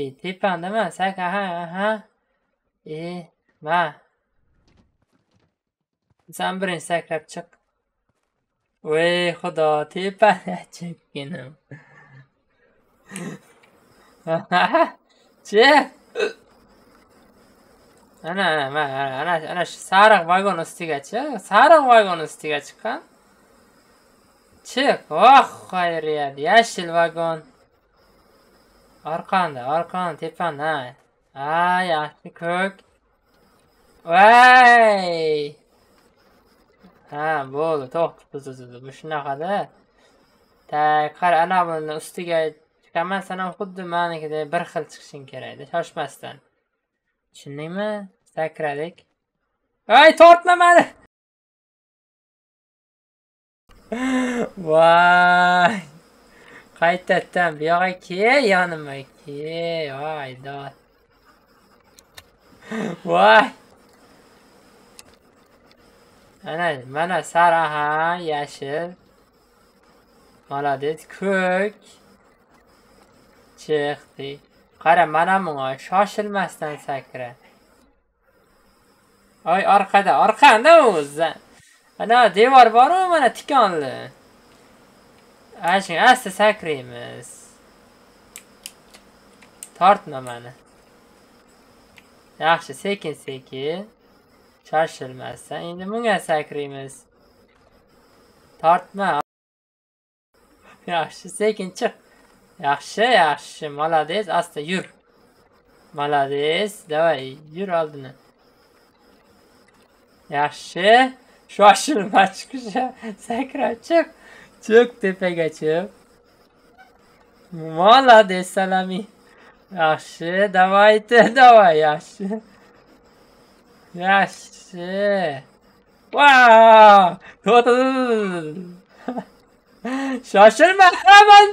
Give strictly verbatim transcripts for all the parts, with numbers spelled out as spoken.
Ey, tepandami? Sak, aha, aha. E, ma. Sen birinchi sakrab chiq. Voy xudo, tepani chekkinim. Chiq. Ana, ana, ana, ana shu sariq vagon ustiga chiq. Sariq vagon ustiga chiqqan. Chiq. Oh, xayriyat. Yashil vagon. Orqanda, orqanda, tepanda. Ha, yaxshi ko'k. Voy. Ha, bo'ldi, to'xta, bu shunaqada. Tak, qara, ana buni ustiga chiqaman, sen ham xuddi menikidek bir xil chiqishing kerak, shoshmasdan. Tushundingmi? Sakradik. Voy, tortma meni. Voy. Qaytadan bu yoqqa kel, yonimga kel. Voy, dod. Voy. Ana, mana sara, ha, yashil. Молодец, ko'k. Chiqdi. Qara, mana bunga shoshilmasdan sakra. Oy, orqada, orqanda o'zi. Ana devor bor-ku, mana tikonli. Ashin, asta sakraymiz. Tortma meni. Yaxshi, sekin-sekin. Shoshilmasdan. Endi bunga sakraymiz. Tortma. Yaxshi, sekin chiq. Yaxshi, yaxshi. Молодец, asta yur. Молодец. Davay, yur oldini. Yaxshi. Shoshilma chiqisha. Sakrab chiq. Chiq tepaga chiq. Молодец, salami. Yaxshi, davaydi, davay, yaxshi. Yaxshi. Wow! Shoshilma, hemen.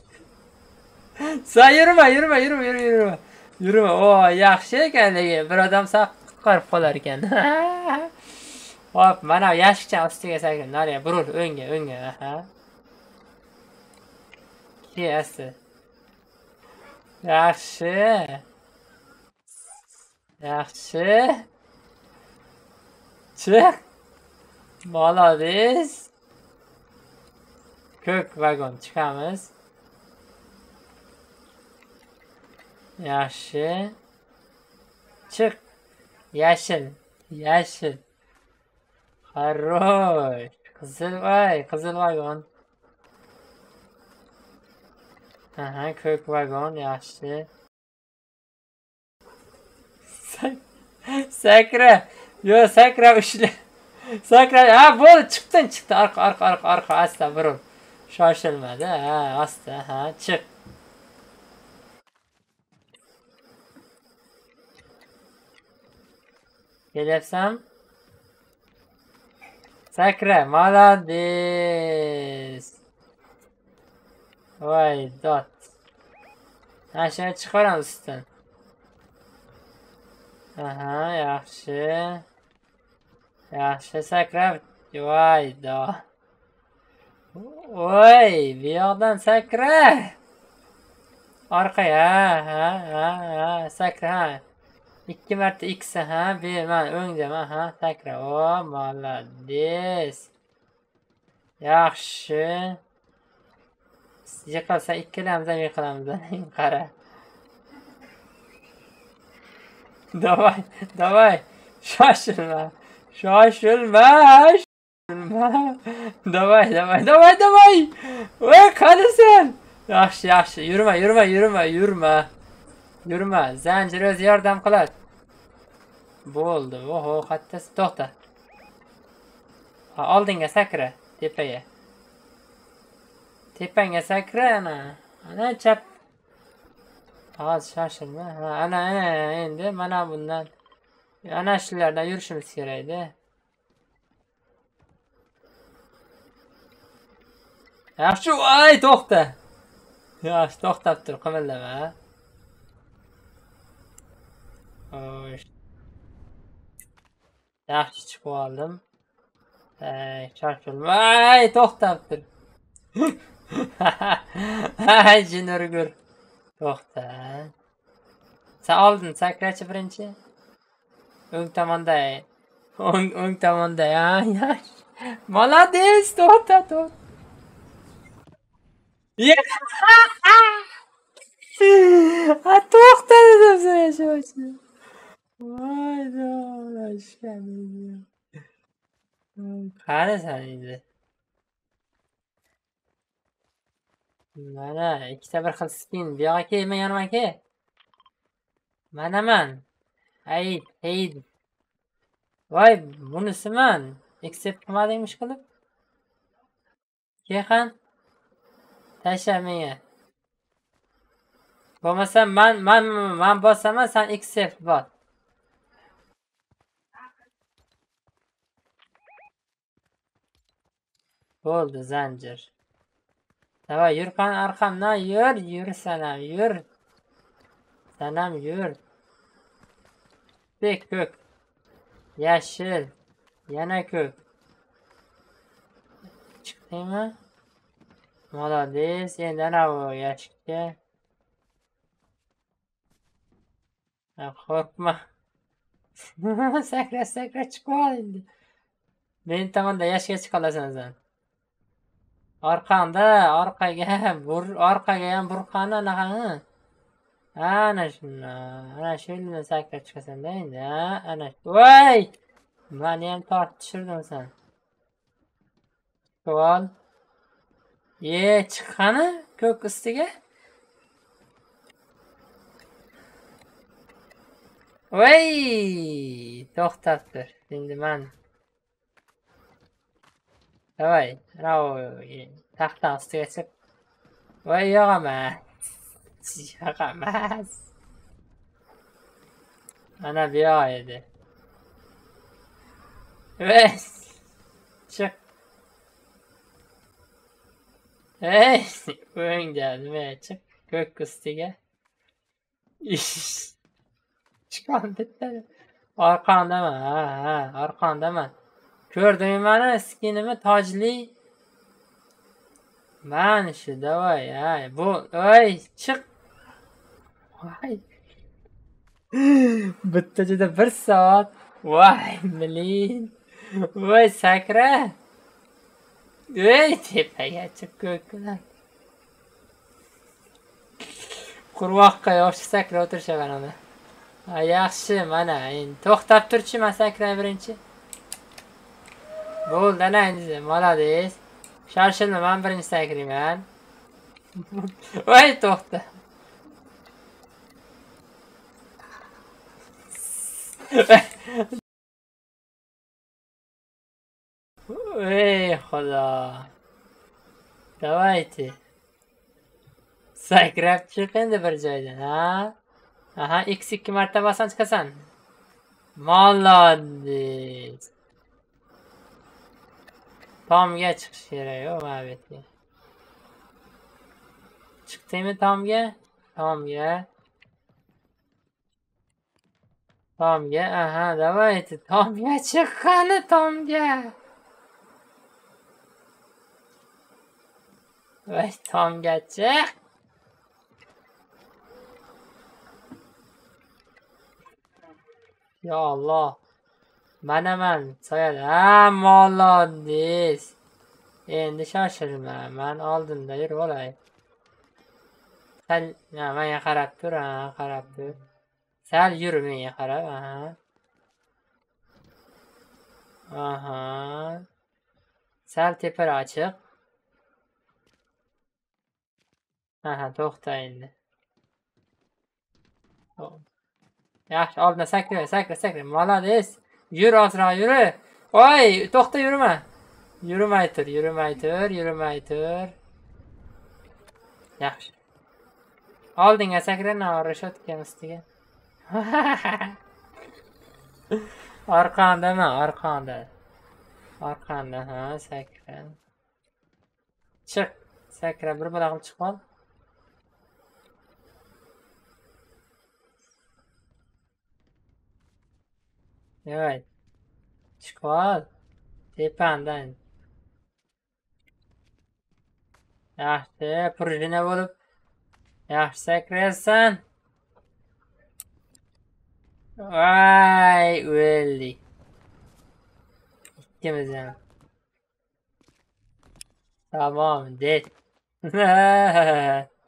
Sen yürüme, yürüme, yürüme, yürüme, yürüme. Yürüme. O, yaxshi ekan lekin bir odam sal qutqarib qolar ekan. Hop, mana yashikcha ustiga sakrab, nariga burul, o'ngga, o'ngga, aha. Ke asta. Yaxshi. Yaxshi. Chiq. Молодец. Ko'k vagon chiqamiz. Yaxshi. Chiq. Yashil, yashil. Хорош. Qizil, voy, qizil vagon. Aha, ko'k vagon, yaxshi. Sakra. Yo, sakra ushla. Sakra. Ha, bo'ldi, chiqdin, chiqdi. Arqa, arqa, arqa, arqa, asta burul. Shoshilmadi, ha, asta, ha, chiq. Kelyapsan? Sakra, молодец. Voy, dot. Ha, shuni chiqaramiz ustidan. Aha, yaxshi. Yaxshi sakrab. Voy, dot. Voy, bu yoqdan sakra. Orqaga, ha, ha, ha, sakra. ikki marta x, ha, bir, mana o'ngdan, ha, sakra. O, молодец. Yaxshi. Yiqilsa ikkalamiz ham yiqilamiz, qara. Davay, davay. Shoshilma. Shoshilma. Davay, davay, davay, davay. Voy, qanisan? Yaxshi, yaxshi. Yurma, yurma, yurma, yurma. Yurma. Zanjir o'zi yordam qiladi. Bo'ldi. Oho, qattasi, to'xta. Ha, oldinga sakra, tepaga. Tepangga sakra, ana. Ana chap. Hozir shoshilma. Ha, ana, ana, endi mana bundan. Ana shulardan yurishimiz kerak-da. Yaxshi, voy, to'xta. Yaxshi, to'xtab tur, qimildama. Xo'sh. Yaxshi chiqib oldim. Ey, shoshilma. Ay, to'xtab tur. Ay, jinurgur. To'xta. Sen oldin sakrachi birinchi. O'ng tomonda. O'ng o'ng tomonda. Ya, ya. Молодец, to'xta, to'xta. Ya. Ha, to'xta dedim sen yashovchi. Voy, do'lashgan. Qani sen endi? Mana ikkita bir xil spin. Bu yoqqa kel, men yonimga kel. Manaman. Ayib, ayib. Voy, bunisiman. Accept qilmadingmi qilib? Keyin tasha menga. Bo'lmasa men men men bosaman, sen accept bos. Bo'ldi zanjir. Davay yur qani arqamdan yur, yur sanam, yur. Sanam yur. Bek ko'k. Yashil. Yana ko'k. Chiqdingmi? Молодец. Endi ana bu yashikka. Qo'rqma. Sakra, sakra chiqib ol endi. Men tomonda yashikka chiqa olasan sen. Orqangda, orqaga, bur, orqaga ham burqani anaqani. Ana shuni, ana shuni sakrab chiqasan-da endi, ha? Ana. Voy! Meni ham tortib tushirdim sen. Chiqib Ye, chiqqani ko'k ustiga. Voy! To'xtab tur. Endi men Davay, bravo. Taxtdan ustiga chiq. Voy, yo'q emas. Yo'q emas. Ana bu yoq edi. Voy! Chiq. Ey, o'ngda nima chiq? Ko'k ustiga. Chiqon bitta. Orqandaman, ha, ha, orqandaman. Ko'rdingmi meni skinimni tojli? Mana shu, davay, ha. Bu, oy, chiq. Voy. Bitta juda bir soat. Voy, milin. Voy, sakra. Ey, tepaga chiq ko'klar. Qurvoqqa yoshi sakra o'tirishaman ona. Ha, yaxshi, mana endi to'xtab turchi, men sakray birinchi. Bo'ldi, ana endi, молодец. Shoshilma, men birinchi sakrayman. Voy, to'xta. Ey, xudo. Davaychi. Sakrab chiq endi bir joydan, ha? Aha, x ikki marta bossan chiqasan. Молодец. Tomga chiqish kerak-ku, mana bu yerga. Chiqdingmi tomga? Tomga. Tomga, aha, давайте, tomga chiqqani tomga. Voy, tomga chiq. Ya Allah. Manaman soyada. Ha, молодец. Endi shoshilma, men oldinda yurib olay. Sal, ha, menga qarab tur, ha, qarab tur. Sal yur menga qarab, aha. Aha. Sal teparoq chiq. Aha, to'xta endi. Yaxshi, oldindan sakra, sakra, sakra. Молодец. Yur, ozroq yur. Voy, to'xta, yurma. Yurmay tur, yurmay tur, yurmay tur. Yaxshi. Oldinga sakra, reshotka ustiga. Orqandami, orqanda. Orqanda, ha, sakra. Chiq, sakra, bir bola qilib chiq ol. Evet. Chiqib ol. Tepandan. Yaxshi, prujina bo'lib. Yaxshi sakraysan. Vay öldük. İkimiz yani. Tamam, det.